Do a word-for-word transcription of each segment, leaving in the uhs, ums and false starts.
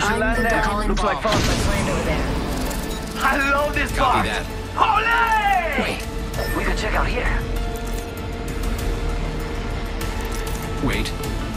should land there. Looks like fun. Let's land over there. I love this Copy part. that. Holy! Wait. We could check out here. Wait.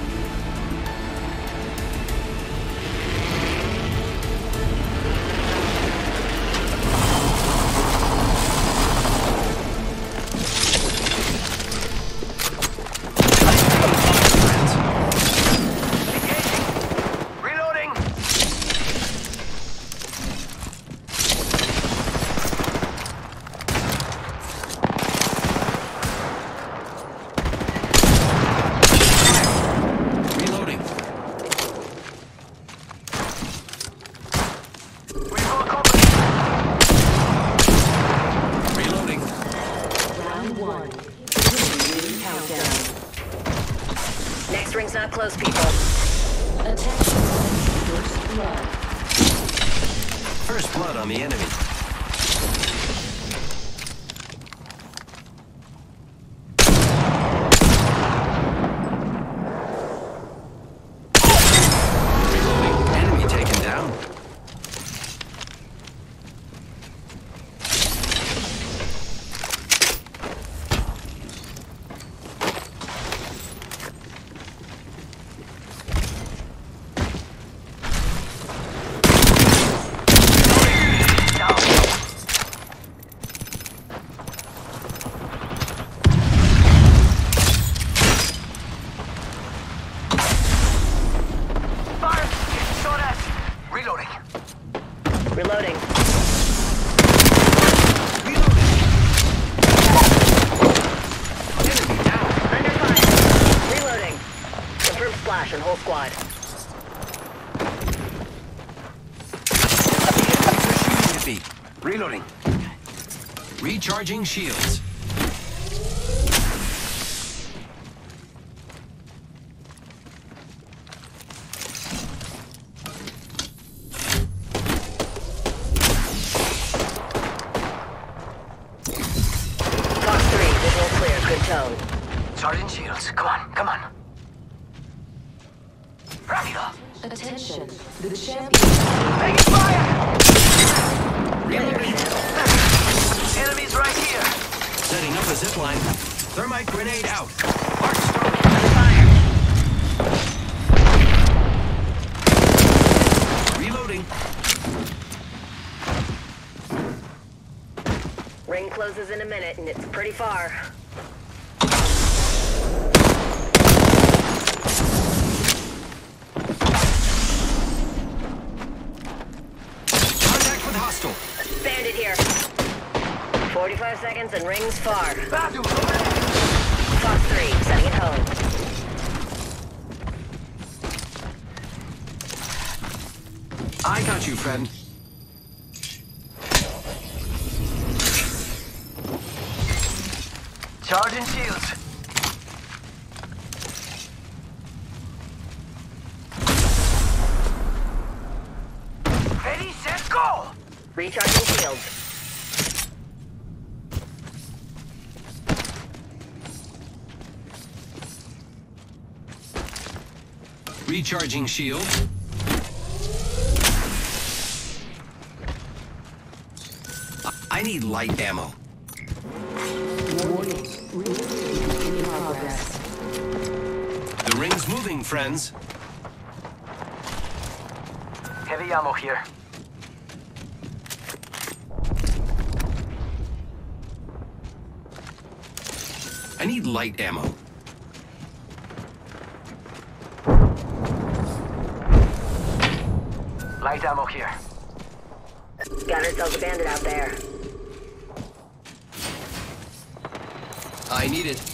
Ring's not close, people. Attention. First blood. First blood on the enemy. Reloading. Enemy taken down. Reloading. Enemy down. Under fire. Reloading. Confirm splash and whole squad. Shooting at me. Reloading. Recharging shields. Tone. Sergeant Shields, come on, come on. Rápido. Attention. The champion. Taking fire! Reloading. Enemies right here. Setting up a zipline. Thermite grenade out. Arc star. Under fire. Reloading. Ring closes in a minute, and it's pretty far. Hostile. Bandit here. forty-five seconds and rings far. Fox three, sending it home. I got you, friend. Charging shields. Ready, set, go! Recharging shields. Recharging shield. I need light ammo. Warning. Reloading in progress. The ring's moving, friends. Heavy ammo here. I need light ammo. Light ammo here. Got ourselves a bandit out there. I need it.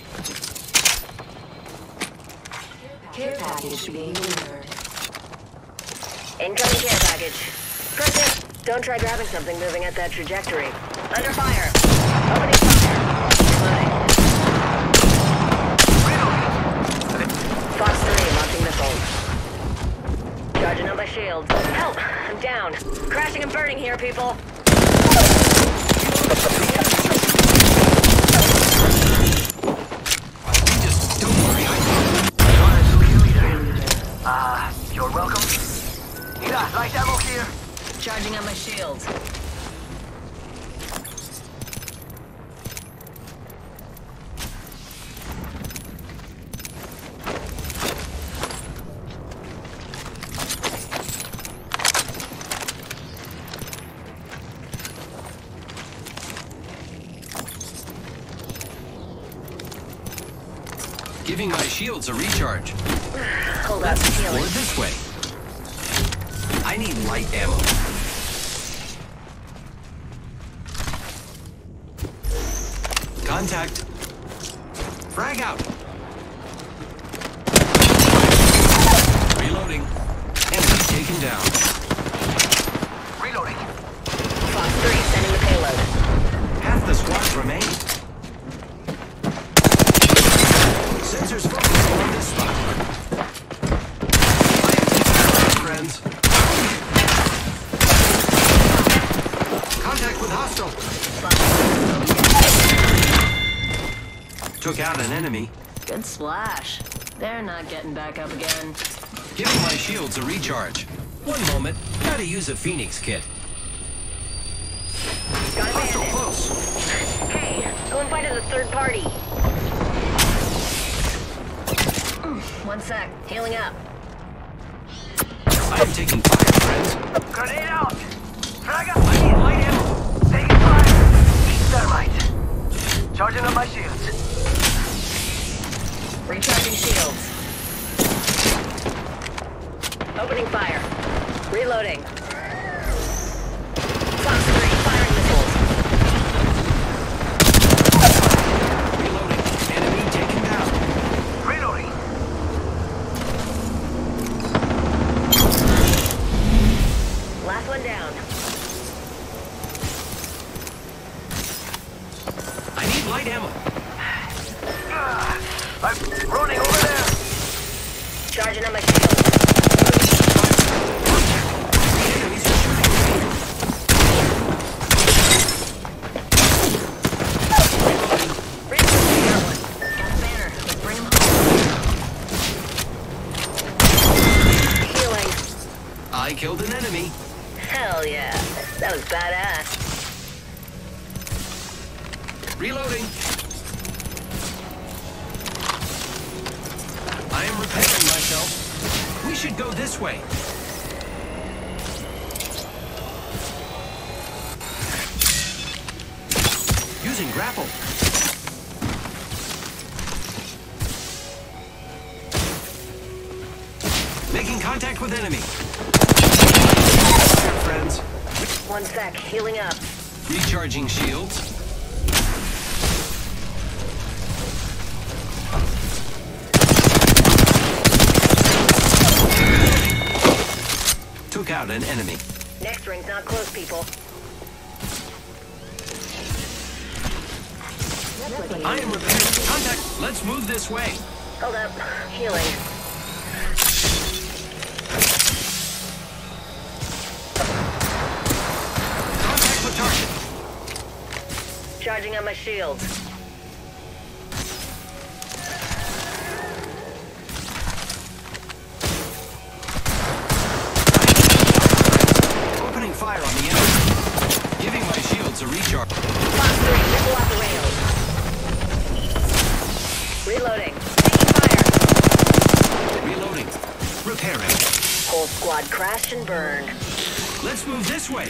Care package being delivered. Incoming care package. Press it. Don't try grabbing something moving at that trajectory. Under fire. Opening fire. Reloading. Fox three launching missiles. Charging on my shields. Help! I'm down. Crashing and burning here, people. Just don't worry. I Ah, uh, you're welcome. Need Yeah, light ammo here. Charging on my shields. Giving my shields a recharge. Hold up, Let's explore healing. this way. I need light ammo. Contact. Frag out. Reloading. Enemy taken down. Reloading. Fox three sending the payload. Half the squad remain. Sensors focusing on this spot. Friends. Contact with hostile. Took out an enemy. Good splash. They're not getting back up again. Giving my shields a recharge. One moment. Gotta use a Phoenix kit. Got a Hostile bandit. close. Hey, go and find us a third party. Mm, One sec. Healing up. I am taking fire, friends. Grenade out. Frag out. I need light ammo. Taking fire. Thermite. Charging up my shields. Recharging shields. Opening fire. Reloading. Fox three firing missiles. Reloading. Enemy taken down. Reloading. Last one down. I need light ammo. Ah, I'm running over there. Charging on my shield. Enemies are shooting at me. Reloading. Got one. Got a banner. Let's bring him home. Healing. I killed an enemy. Hell yeah. That was badass. Reloading. I am repairing myself. We should go this way. Using grapple. Making contact with enemy. Fire, friends. One sec. Healing up. Recharging shields. Took out an enemy. Next ring's not close, people. I am repairing. Contact. Let's move this way. Hold up. Healing. Contact with target. Charging on my shields. Opening fire on the enemy. Giving my shields a recharge. Fox three, missile off the rails. Reloading. Taking fire. Reloading. Repairing. Whole squad crashed and burned. Let's move this way.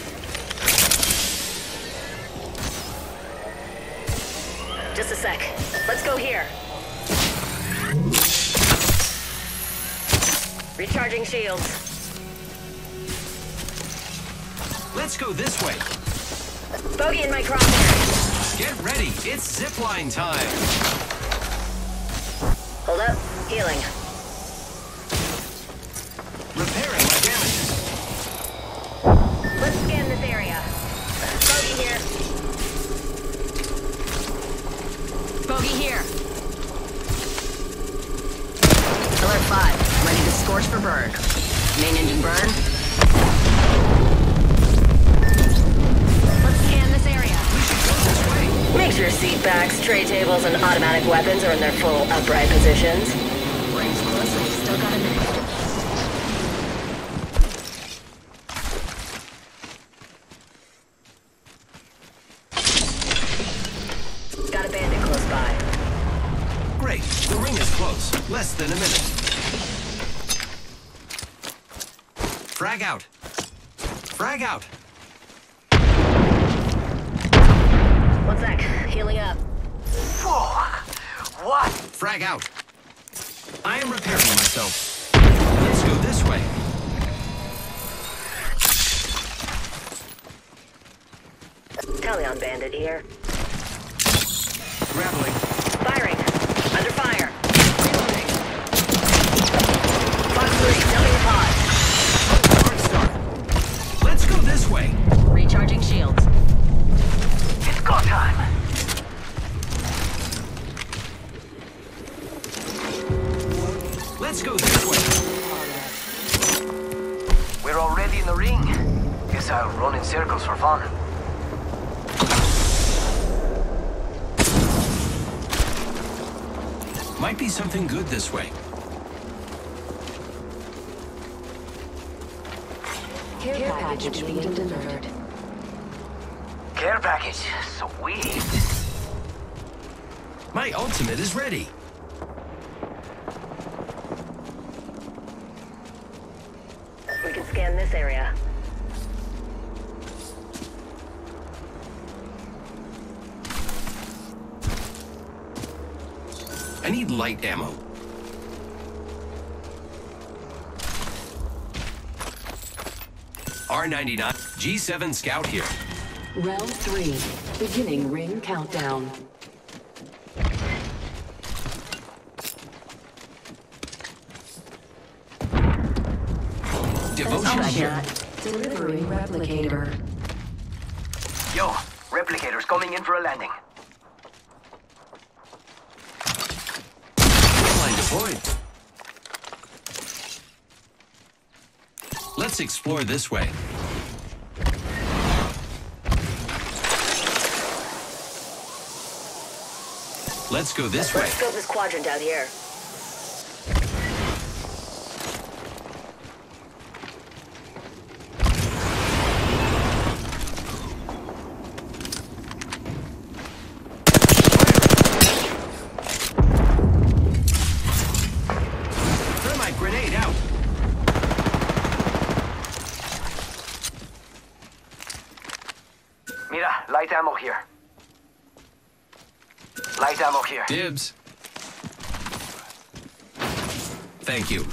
Just a sec. Let's go here. Recharging shields. Let's go this way. Bogey in my crosshair. Get ready. It's zipline time. Hold up. Healing. Repairing my damages. Let's scan this area. Bogey here. Bogey here. Alert five. Ready to scorch for burn. Main engine burn. Let's scan this area. We should go this way. Make sure seat backs, tray tables, and automatic weapons are in their full upright positions. Rings close, and we still got a minute. Less than a minute. Frag out. Frag out. One sec. Healing up. Whoa! What? Frag out. I am repairing myself. Let's go this way. Talion bandit here. Grappling. Firing. Under fire. Reloading. Fox three, jumping the pod. Hard start. Let's go this way. Recharging shields. It's go time. Let's go this way. We're already in the ring. Guess I'll run in circles for fun. Might be something good this way. Care package being delivered. Care package. Sweet. My ultimate is ready. We can scan this area. I need light ammo. R ninety-nine. G seven Scout here. Round three. Beginning ring countdown. Devotion here. Delivering replicator. Yo, replicators coming in for a landing. Line deployed. Let's explore this way. Let's go this way. Let's scope this quadrant out here. Thermite grenade out. Mira, light ammo here. Light ammo here. Dibs. Thank you.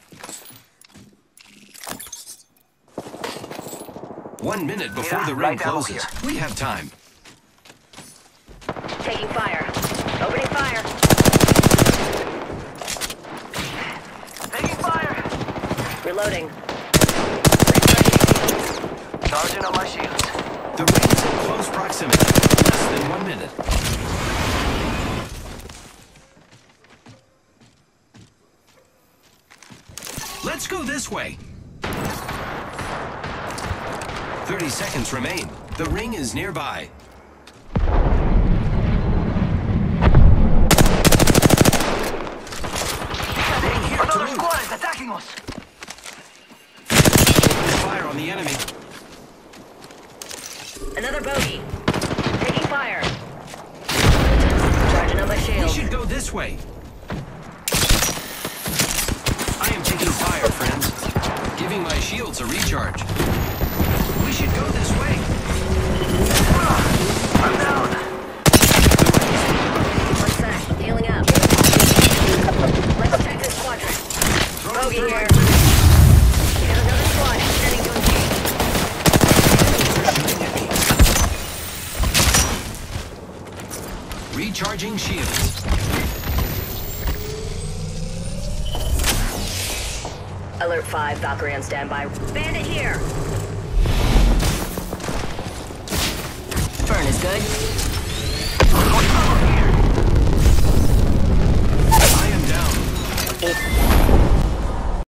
One minute before Mira, the ring light ammo closes. here. We have time. Taking fire. Opening fire. Taking fire. Reloading. Charging on my shields. The ring's in close proximity. Less than one minute. Let's go this way. thirty seconds remain. The ring is nearby. Here to Another loot. squad is attacking us. Fire on the enemy. Another bogey. Taking fire. Charging on my We shield. should go this way. I am taking fire, friends. Giving my shields a recharge. We should go this way. I'm down. One sec. Healing up. Let's check this quadrant. Throw Bogey the here. thermite grenade. We got another squad heading to engage. Recharging shields. Alert five, Valkyrie on standby. Bandit here!